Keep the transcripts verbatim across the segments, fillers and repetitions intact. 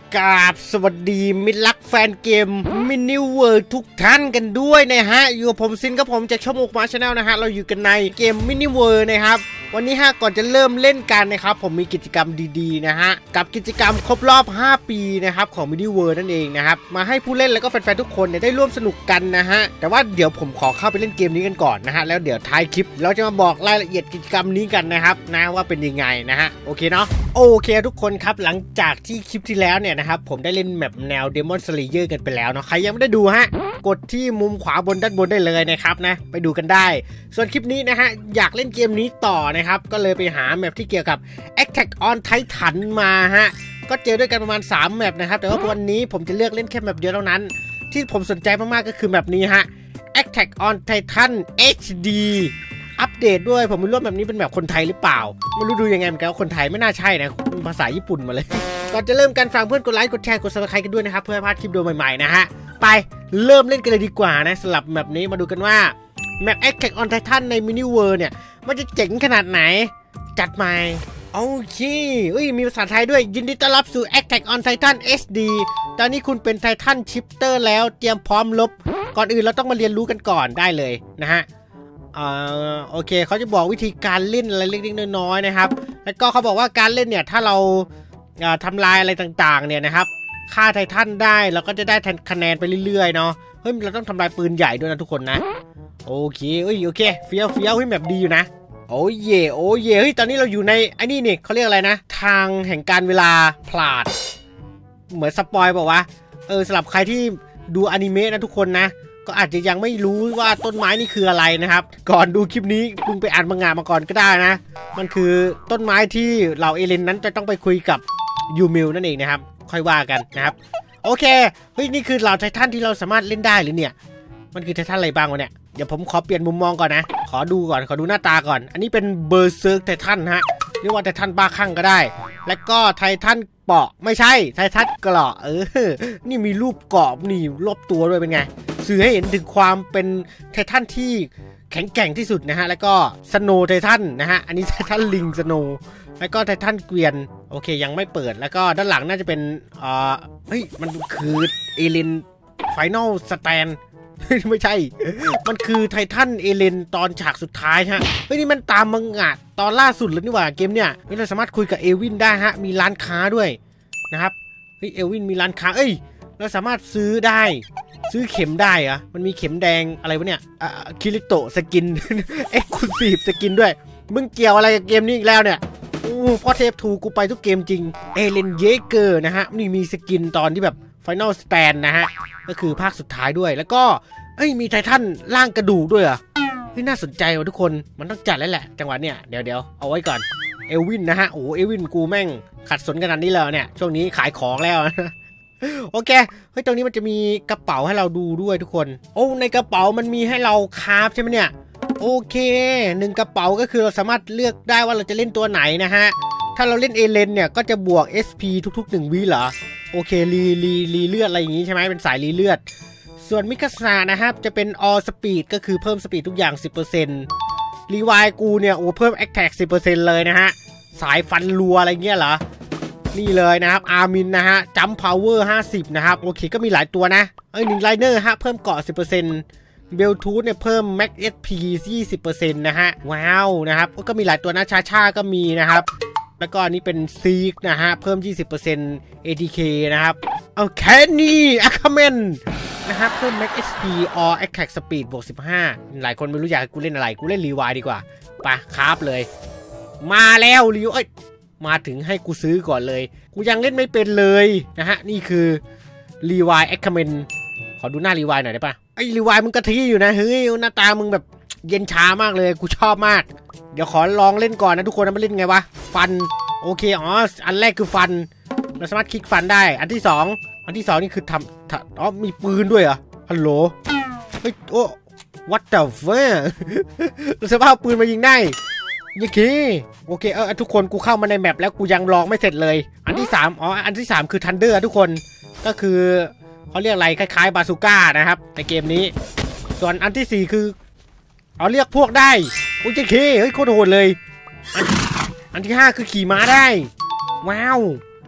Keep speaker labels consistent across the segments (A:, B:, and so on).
A: กราบสวัสดีมิตรรักแฟนเกมมินิเวิร์ทุกท่านกันด้วยนะฮะอยู่กับผมซินกับผมจากช่องโมกมาชาแนลนะฮะเราอยู่กันในเกมมินิเวิร์นะครับวันนี้ฮะก่อนจะเริ่มเล่นกันนะครับผมมีกิจกรรมดีๆนะฮะกับกิจกรรมครบรอบห้าปีนะครับของมินิเวิร์นั่นเองนะครับมาให้ผู้เล่นแล้วก็แฟนๆทุกคนเนี่ยได้ร่วมสนุกกันนะฮะแต่ว่าเดี๋ยวผมขอเข้าไปเล่นเกมนี้กันก่อนนะฮะแล้วเดี๋ยวท้ายคลิปเราจะมาบอกรายละเอียดกิจกรรมนี้กันนะครับนะว่าเป็นยังไงนะฮะโอเคเนาะโอเคทุกคนครับหลังจากที่คลิปที่แล้วเนี่ยนะครับผมได้เล่นแมปแนว Demon Slayer กันไปแล้วเนาะใครยังไม่ได้ดูฮะกดที่มุมขวาบนด้านบนได้เลยนะครับนะไปดูกันได้ส่วนคลิปนี้นะฮะอยากเล่นเกมนี้ต่อนะครับก็เลยไปหาแมปที่เกี่ยวกับ Attack on Titan มาฮะก็เจอด้วยกันประมาณสามแมปนะครับแต่ว่าวันนี้ผมจะเลือกเล่นแค่แมปเดียวเท่านั้นที่ผมสนใจมากๆก็คือแมปนี้ฮะ Attack on Titan เอช ดี อัปเดตด้วยผมไม่รู้แบบนี้เป็นแบบคนไทยหรือเปล่าไม่รู้ดูยังไงเหมือนกันว่าคนไทยไม่น่าใช่นะภาษาญี่ปุ่นมาเลยก่อนจะเริ่มกันฟังเพื่อนกดไลค์กดแชร์กด ซับสไครบ์ กันด้วยนะครับเพื่อให้พลาดคลิปดูใหม่ๆนะฮะไปเริ่มเล่นกันเลยดีกว่านะสำหรับแมปนี้มาดูกันว่าแมป Attack on Titan ใน Mini World เนี่ยมันจะเจ๋งขนาดไหนจัดมาโอเคเอ้ยมีภาษาไทยด้วยยินดีต้อนรับสู่ Attack on Titan เอช ดี ตอนนี้คุณเป็น Titan Shifter แล้วเตรียมพร้อมลบก่อนอื่นเราต้องมาเรียนรู้กันก่อนได้เลยนะฮะอ่าโอเคเขาจะบอกวิธีการเล่นอะไรเล็กๆน้อยๆนะครับแล้วก็เขาบอกว่าการเล่นเนี่ยถ้าเราทำลายอะไรต่างๆเนี่ยนะครับฆ่าไททันได้เราก็จะได้คะแนนไปเรื่อยๆเนาะเฮ้ยเราต้องทำลายปืนใหญ่ด้วยนะทุกคนนะโอเคเอ้ยโอเคเฟี้ยวเฟี้ยวเฮ้ยแบบดีอยู่นะโอ้เย่โอ้เย่เฮ้ยตอนนี้เราอยู่ในไอ้นี่นี่เขาเรียกอะไรนะทางแห่งการเวลาพลาดเหมือนสปอยบอกว่าเออสำหรับใครที่ดูอนิเมะนะทุกคนนะก็อาจจะยังไม่รู้ว่าต้นไม้นี่คืออะไรนะครับก่อนดูคลิปนี้มึงไปอ่านมังงะมาก่อนก็ได้นะมันคือต้นไม้ที่เหล่าเอเลนนั้นจะต้องไปคุยกับยูมิลนั่นเองนะครับค่อยว่ากันนะครับโอเคเฮ้ยนี่คือเหล่าไททันที่เราสามารถเล่นได้หรือเนี่ยมันคือไททันอะไรบ้างวะเนี่ยเดี๋ยวผมขอเปลี่ยนมุมมองก่อนนะขอดูก่อนขอดูหน้าตาก่อนอันนี้เป็นเบอร์เซิร์กไททันฮะเรียกว่าไททันบ้าคลั่งก็ได้แล้วก็ไททันเปาะไม่ใช่ไททันเกราะเออนี่มีรูปเกราะนี่รอบตัวด้วยเป็นไงสื่อให้เห็นถึงความเป็นไททันที่แข็งแกร่งที่สุดนะฮะแล้วก็สโนว์ไททันนะฮะอันนี้ไททันลิงสโนว์แล้วก็ไททันเกวียนโอเคยังไม่เปิดแล้วก็ด้านหลังน่าจะเป็นเอ่อเฮ้ยมันคือเอเลนไฟนอลสแตนไม่ใช่มันคือไททันเอเลนตอนฉากสุดท้ายฮะเฮ้ยนี่มันตามมังงะตอนล่าสุดเลยนี่หว่าเกมเนี่ยเราสามารถคุยกับเอวินได้ฮะมีร้านค้าด้วยนะครับเฮ้ยเอวินมีร้านค้าเอ้ยเราสามารถซื้อได้ซื้อเข็มได้อะมันมีเข็มแดงอะไรวะเนี่ยอ่าคิริโตะสกินเอ็กซ์คลูซีฟสกินด้วยมึงเกี่ยวอะไรกับเกมนี้อีกแล้วเนี่ยโอ้พอเทปทูกูไปทุกเกมจริงเอเลนเยเกอร์นะฮะนี่มีสกินตอนที่แบบไฟนอลสแตนนะฮะก็คือภาคสุดท้ายด้วยแล้วก็เอ้ยมีไททันร่างกระดูกด้วยอ่ะเฮ้ยน่าสนใจว่ะทุกคนมันต้องจัดแล้วแหละจังหวะเนี่ยเดี๋ยวเดี๋ยวเอาไว้ก่อนเอวินนะฮะโอ้เอวินกูแม่งขัดสนขนาดนี้แล้วเนี่ยช่วงนี้ขายของแล้วโอเคเฮ้ยตรงนี้มันจะมีกระเป๋าให้เราดูด้วยทุกคนโอ้ในกระเป๋ามันมีให้เราคราฟใช่ไหมเนี่ยโอเคหนึ่งกระเป๋าก็คือเราสามารถเลือกได้ว่าเราจะเล่นตัวไหนนะฮะถ้าเราเล่นเอเลนเนี่ยก็จะบวก เอส พี ทุกๆหนึ่งวิเหรอโอเครีรีรีเลือดอะไรอย่างงี้ใช่ไหมเป็นสายรีเลือดส่วนมิคาซานะครับจะเป็น all speed ก็คือเพิ่มสปีดทุกอย่าง สิบเปอร์เซ็นต์ รีไวล์กูเนี่ยโอ้เพิ่ม attack สิบเปอร์เซ็นต์ เลยนะฮะสายฟันรัวอะไรเงี้ยเหรอนี่เลยนะครับอาร์มินนะฮะจัมป์พาวเวอร์ห้าสิบนะครับโอเคก็มีหลายตัวนะเอ้ยหนึ่งไลเนอร์ฮะเพิ่มเกาะ สิบเปอร์เซ็นต์ เบลทูธเนี่ยเพิ่ม Max เอส พี ยี่สิบเปอร์เซ็นต์ นะฮะว้าวนะครับก็มีหลายตัวนะชาชาก็มีนะครับแล้วก็อันนี้เป็นซีกนะฮะเพิ่ม ยี่สิบเปอร์เซ็นต์ เอ ที เค นะครับเอาแค่นี้อะคาเมนนะครับเพิ่ม Max เอส พี or Attack Speed บวกสิบห้าหลายคนไม่รู้อยากกูเล่นอะไรกูเล่นรีไวล์ดีกว่าไปคราฟเลยมาแล้วรีวเอ้ยมาถึงให้กูซื้อก่อนเลยกูยังเล่นไม่เป็นเลยนะฮะนี่คือรีไวล์แอคคาเมนขอดูหน้ารีไวล์หน่อยได้ปะไอ้รีไวล์มึงกะทิอยู่นะเฮ้ยหน้าตามึงแบบเย็นชามากเลยกูชอบมากเดี๋ยวขอลองเล่นก่อนนะทุกคนนะมาเล่นไงวะฟันโอเคอ๋ออันแรกคือฟันเราสามารถคลิกฟันได้อันที่สองอันที่สองนี่คือทำอ๋อมีปืนด้วยเหรอฮัลโหลเฮ้ยโอ้ what the fuck เราสามารถเอาปืนมายิงได้ยี่คีโอเคเออทุกคนกูเข้ามาในแมปแล้วกูยังลองไม่เสร็จเลยอันที่สามอ๋ออันที่สามคือทันเดอร์ทุกคนก็คือเขาเรียกอะไรคล้ายๆบาซูก้านะครับในเกมนี้ส่วนอันที่สี่คือเอาเรียกพวกได้โอ้ยยี่คีเฮ้ยโคตรโหดเลยอันอันที่ห้าคือขี่ม้าได้ว้าว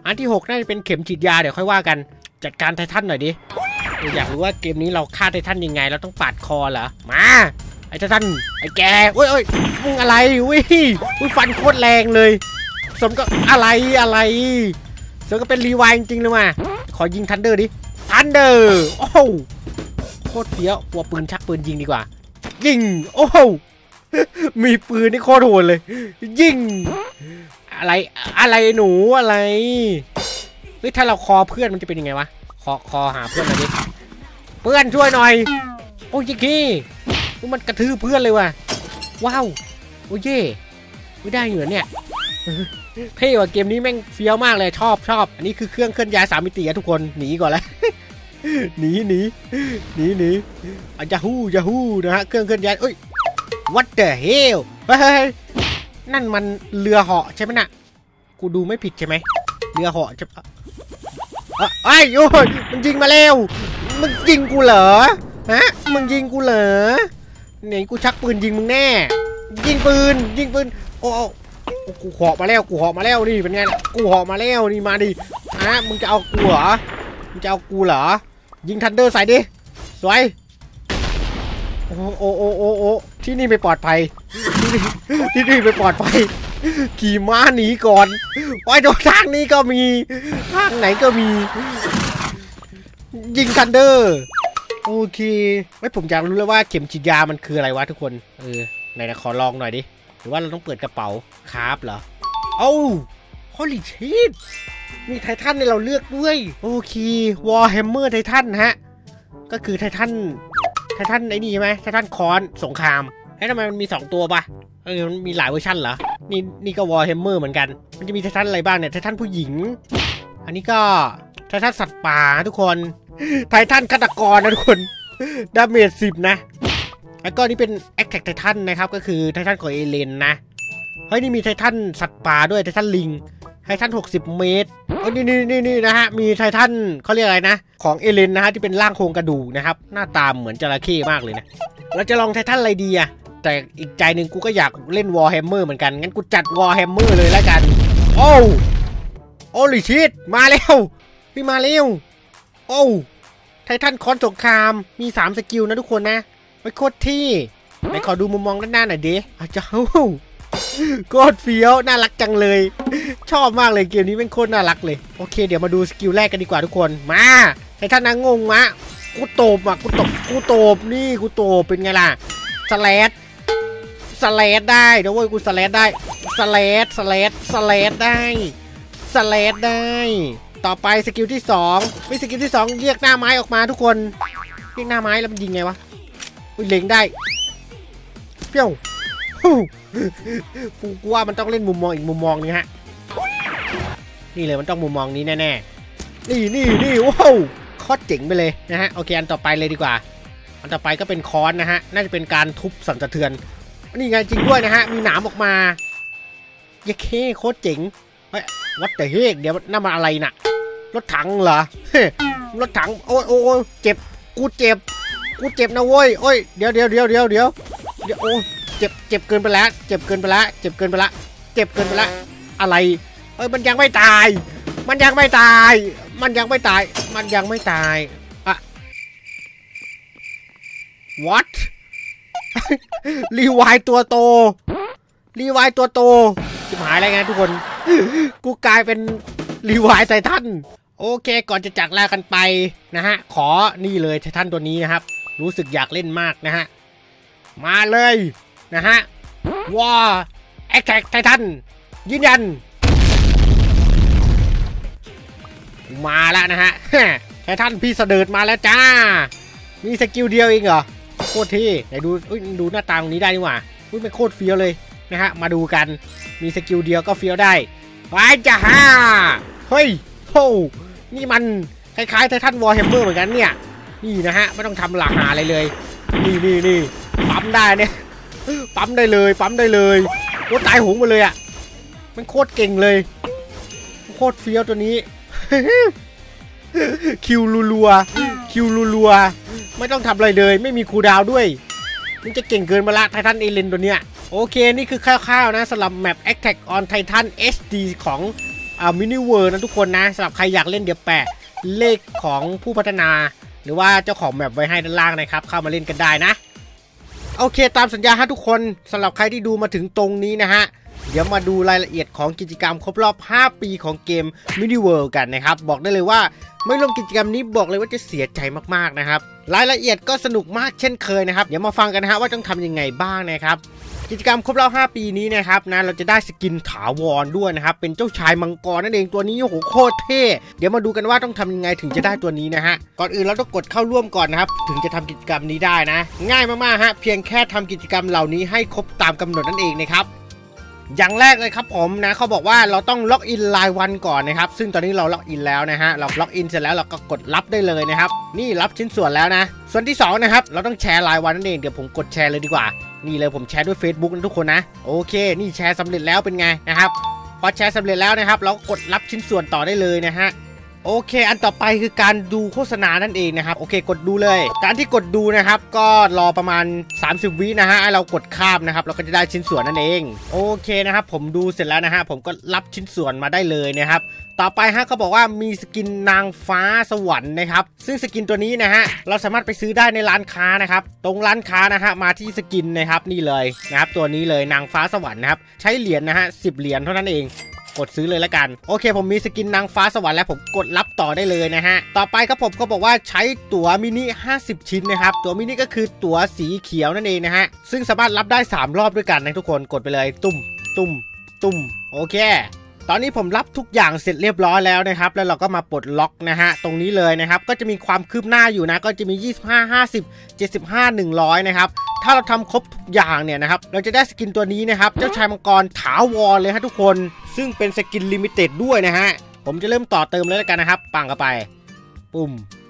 A: อันที่หกน่าจะเป็นเข็มฉีดยาเดี๋ยวค่อยว่ากันจัดการไททันหน่อยดิอยากรู้ว่าเกมนี้เราฆ่าไททันยังไงเราต้องปาดคอเหรอมาไอ้ไททันไอ้แกโอ้ยโอ้ยมึงอะไรอุ้ยอุ้ยฟันโคตรแรงเลยสมก็อะไรอะไรสมก็เป็นรีไวน์จริงๆเลยมาขอยิงทันเดอร์ดิทันเดอร์โอ้โหโคตรเฟี้ยวหัวปืนชักปืนยิงดีกว่ายิงโอ้โหมีปืนนี่โคตรโหดเลยยิงอะไรอะไรหนูอะไรเฮ้ยถ้าเราคอเพื่อนมันจะเป็นยังไงวะคอคอหาเพื่อนหน่อยดิเพื่อนช่วยหน่อยโอ้ยกี้มันกระทืบเพื่อนเลยว่ะว้าวโอ้ยเย่ไม่ได้อยู่เนี่ยเท่ว่ะเกมนี้แม่งเฟี้ยวมากเลยชอบชอบอันนี้คือเครื่องเคลื่อนย้ายสามมิติทุกคนหนีก่อนแล้วหนีหนีหนีหนีอ่ะยาฮูยาฮูนะฮะเครื่องเคลื่อนย้ายเอ้ย what the hell เฮ้ยนั่นมันเรือเหาะใช่ไหมน่ะกูดูไม่ผิดใช่ไหมเรือเหาะจะไอ้โอ้ยมันยิงมาแล้วมึงยิงกูเหรอฮะมึงยิงกูเหรอเนี่ยกูชักปืนยิงมึงแน่ยิงปืนยิงปืนโอ้กูเหาะมาแล้วกูเหาะมาแล้วนี่เป็นไงกูเหาะมาแล้วนี่มาดิฮะมึงจะเอากูเหรอมึงจะเอากูเหรอยิงทันเดอร์ใส่ดิสวยโอ้โอ้โอ้โอ้โอ้ที่นี่ไม่ปลอดภัยที่นี่ที่นี่ไม่ปลอดภัยขี่ม้าหนีก่อนไอ้ตรงทางนี้ก็มีทางไหนก็มียิงทันเดอร์โอเคไม่ผมอยากรู้เลยว่าเข็มฉีดยามันคืออะไรวะทุกคนเออไหนนะขอลองหน่อยดิหรือว่าเราต้องเปิดกระเป๋าคราฟเหรอโอ้ฮอลลีชีตมีไททันในเราเลือกด้วยโอเควอร์แฮมเมอร์ไททันฮะก็คือไททันไททันไอ้นี่ใช่ไหมไททันคอนสงครามเฮ้ยทำไมมันมีสองตัวปะเออมันมีหลายเวอร์ชันเหรอนี่นี่ก็วอร์แฮมเมอร์เหมือนกันมันจะมีไททันอะไรบ้างเนี่ยไททันผู้หญิงอันนี้ก็ไททันสัตว์ป่าทุกคนไททันฆาตกรนะทุกคนดาเมจสิบนะแล้วก็นี่เป็นแอคแท็กไททันนะครับก็คือไททันของเอเลนนะเฮ้ยนี่มีไททันสัตว์ป่าด้วยไททันลิงไททันหกสิบเมตรโอ้นี่นี่นี่นี่นะฮะมีไททันเขาเรียกอะไรนะของเอเลนนะฮะที่เป็นร่างโครงกระดูกนะครับหน้าตาเหมือนจระเข้มากเลยนะเราจะลองไททันอะไรดีอะแต่อีกใจหนึ่งกูก็อยากเล่นวอร์แฮมเมอร์เหมือนกันงั้นกูจัดวอร์แฮมเมอร์เลยแล้วกันโอ้โอ้ลิชิตมาแล้วพี่มาเร็วโอ้ไททันคอนสงครามมีสามสกิลนะทุกคนนะไปโคตรที่ไหนขอดูมุมมองด้านหน้าหน่อยดิอ้าวเจ้าโคตรเฟี้ยวน่ารักจังเลยชอบมากเลยเกมนี้เป็นโคตรน่ารักเลยโอเคเดี๋ยวมาดูสกิลแรกกันดีกว่าทุกคนมาไททันนางงงมะกูโตบอ่ะกูตบกูโตบนี่กูโตบเป็นไงล่ะสแลดสแลดได้เดี๋ยวเว้ยกูสแลดได้สแลดสแลดสแลดได้สแลดได้ต่อไปสกิลที่สองวิสกิลที่สองเรียกหน้าไม้ออกมาทุกคนเรียกหน้าไม้แล้วมันยิงไงวะเล็งได้เปี้ยวฟูกูว่ามันต้องเล่นมุมมองอีกมุมมองนึงฮะนี่เลยมันต้องมุมมองนี้แน่ๆนี่นี่นี่ว้าวโคตรเจ๋งไปเลยนะฮะโอเคอันต่อไปเลยดีกว่าอันต่อไปก็เป็นค้อนนะฮะน่าจะเป็นการทุบสั่นสะเทือนนี่ไงจริงด้วยนะฮะมีหนามออกมาเย้เคโคตรเจ๋งเฮ้ยวัดแต่เฮ้ยเดี๋ยวนั่นมาอะไรน่ะรถถังเหรอรถถังโอ้ยโอ้ยเจ็บกูเจ็บกูเจ็บนะโว้ยโอ้ยเดี๋ยวเดี๋ยวเดี๋ยวเดี๋ยวเดี๋ยวเดี๋ยวโอ้เจ็บเจ็บเกินไปแล้วเจ็บเกินไปแล้วเจ็บเกินไปแล้วเจ็บเกินไปแล้วอะไรเอ้ยมันยังไม่ตายมันยังไม่ตายมันยังไม่ตายมันยังไม่ตายอะ what รีไวล์ตัวโตรีไวล์ตัวโตชิบหายอะไรไงทุกคนกูกลายเป็นรีไวล์ไททันโอเคก่อนจะจากลากันไปนะฮะขอนี่เลยไททันตัวนี้นะครับรู้สึกอยากเล่นมากนะฮะมาเลยนะฮะว้าแอคแท็กไททันยืนยันมาแล้วนะฮะไททันพี่เสด็จมาแล้วจ้ามีสกิลเดียวเองเหรอโคตรเท่ไหนดูดูหน้าตาตรงนี้ได้นี่หว่าอุ้ยเป็นโคตรเฟี้ยวเลยนะฮะมาดูกันมีสกิลเดียวก็เฟี้ยวได้ไปจ้าฮ่าเฮ้ยโหนี่มันคล้ายๆไททันวอร์แฮมเมอร์เหมือนกันเนี่ยนี่นะฮะไม่ต้องทำหลักหาอะไรเลยนี่นี่นี่ปั๊มได้เนี่ยปั๊มได้เลยปั๊มได้เลยโคตรตายหงไปเลยอ่ะมันโคตรเก่งเลยโคตรเฟี้ยวตัวนี้คิวรัวๆคิวรัวๆไม่ต้องทำอะไรเลยไม่มีคูลดาวน์ด้วยมันจะเก่งเกินมาละไททันเอเลนตัวเนี้ยโอเคนี่คือคร่าวๆนะสำหรับแมป Attack on Titan เอช ดี ของอ่ามินิเวิร์นะทุกคนนะสำหรับใครอยากเล่นเดี๋ยวแปะเลขของผู้พัฒนาหรือว่าเจ้าของแมปไว้ให้ด้านล่างนะครับเข้ามาเล่นกันได้นะโอเคตามสัญญาฮะทุกคนสำหรับใครที่ดูมาถึงตรงนี้นะฮะเดี๋ยวมาดูรายละเอียดของกิจกรรมครบรอบห้าปีของเกม Mini World กันนะครับบอกได้เลยว่าไม่ร่วมกิจกรรมนี้บอกเลยว่าจะเสียใจมากๆนะครับรายละเอียดก็สนุกมากเช่นเคยนะครับเดี๋ยวมาฟังกันนะฮะว่าต้องทำยังไงบ้างนะครับกิจกรรมครบรอบห้าปีนี้นะครับนะเราจะได้สกินถาวรด้วยนะครับเป็นเจ้าชายมังกรนั่นเองตัวนี้โอ้โหโคตรเท่เดี๋ยวมาดูกันว่าต้องทำยังไงถึงจะได้ตัวนี้นะฮะก่อนอื่นเราต้องกดเข้าร่วมก่อนนะครับถึงจะทำกิจกรรมนี้ได้นะง่ายมากๆฮะเพียงแค่ทำกิจกรรมเหล่านี้ให้ครบตามกำหนดนั่นเองนะครับอย่างแรกเลยครับผมนะเขาบอกว่าเราต้องล็อกอินรายวันก่อนนะครับซึ่งตอนนี้เราล็อกอินแล้วนะฮะเราล็อกอินเสร็จแล้วเราก็กดรับได้เลยนะครับนี่รับชิ้นส่วนแล้วนะส่วนที่สองนะครับเราต้องแชร์รายวันนั่นเองเดี๋ยวผมกดแชร์เลยดีกว่านี่เลยผมแชร์ด้วย Facebook นะทุกคนนะโอเคนี่แชร์สำเร็จแล้วเป็นไงนะครับพอแชร์สำเร็จแล้วนะครับเราก็กดรับชิ้นส่วนต่อได้เลยนะฮะโอเคอันต่อไปคือการดูโฆษณานั่นเองนะครับโอเคกดดูเลยการที่กดดูนะครับก็รอประมาณสามสิบวินะฮะให้เรากดข้ามนะครับเราก็จะได้ชิ้นส่วนนั่นเองโอเคนะครับผมดูเสร็จแล้วนะฮะผมก็รับชิ้นส่วนมาได้เลยนะครับต่อไปฮะเขาบอกว่ามีสกินนางฟ้าสวรรค์นะครับซึ่งสกินตัวนี้นะฮะเราสามารถไปซื้อได้ในร้านค้านะครับตรงร้านค้านะฮะมาที่สกินนะครับนี่เลยนะครับตัวนี้เลยนางฟ้าสวรรค์นะครับใช้เหรียญนะฮะสิบเหรียญเท่านั้นเองกดซื้อเลยละกันโอเคผมมีสกินนางฟ้าสวรรค์แล้วผมกดรับต่อได้เลยนะฮะต่อไปครับผมก็บอกว่าใช้ตั๋วมินิห้าสิบชิ้นนะครับตั๋วมินิก็คือตั๋วสีเขียวนั่นเองนะฮะซึ่งสามารถรับได้สามรอบด้วยกันนะทุกคนกดไปเลยตุ้มตุ้มตุ้มโอเคตอนนี้ผมรับทุกอย่างเสร็จเรียบร้อยแล้วนะครับแล้วเราก็มาปลดล็อกนะฮะตรงนี้เลยนะครับก็จะมีความคืบหน้าอยู่นะก็จะมียี่สิบห้า ห้าสิบ เจ็ดสิบห้า หนึ่งร้อยนะครับถ้าเราทำครบทุกอย่างเนี่ยนะครับเราจะได้สกินตัวนี้นะครับเจ้าชายมังกรถาวรเลยฮะทุกคนซึ่งเป็นสกินลิมิเต็ดด้วยนะฮะผมจะเริ่มต่อเติมเลยแล้วกันนะครับปังเข้าไปปุ่ม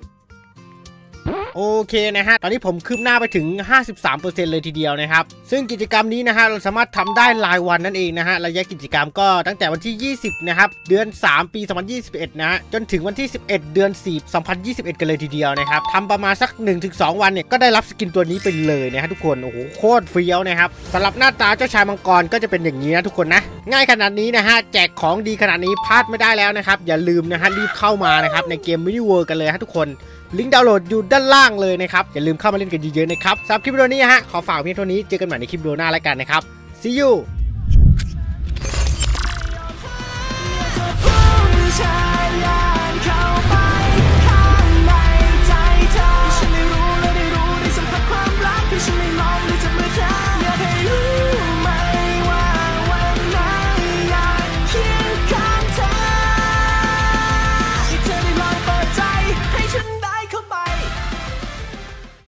A: โอเคนะฮะตอนนี้ผมคืบหน้าไปถึง ห้าสิบสามเปอร์เซ็นต์ เลยทีเดียวนะครับซึ่งกิจกรรมนี้นะฮะเราสามารถทำได้รายวันนั่นเองนะฮะระยะกิจกรรมก็ตั้งแต่วันที่ยี่สิบนะครับเดือนสามปีสองพันยี่สิบเอ็ดนะฮะจนถึงวันที่สิบเอ็ดเดือนสี่ สองพันยี่สิบเอ็ดกันเลยทีเดียวนะครับทำประมาณสัก หนึ่งถึงสอง วันเนี่ยก็ได้รับสกินตัวนี้ไปเลยนะฮะทุกคนโอ้โหโคตรเฟี้ยวนะครับสำหรับหน้าตาเจ้าชายมังกรก็จะเป็นอย่างนี้นะทุกคนนะง่ายขนาดนี้นะฮะแจกของดีขนาดนี้พลาดไม่ได้แล้วนะครับอย่าลืมนะฮะรีบเข้ามานะครับในเกม Mini World กันเลยฮะทุกคนลิงก์ดาวน์โหลดอยู่ด้านล่างเลยนะครับอย่าลืมเข้ามาเล่นกันเยอะๆนะครับสำหรับคลิปวิดีโอนี้ฮะขอฝากเพียงเท่านี้เจอกันใหม่ในคลิปวิดีโอหน้าแล้วกันนะครับ see you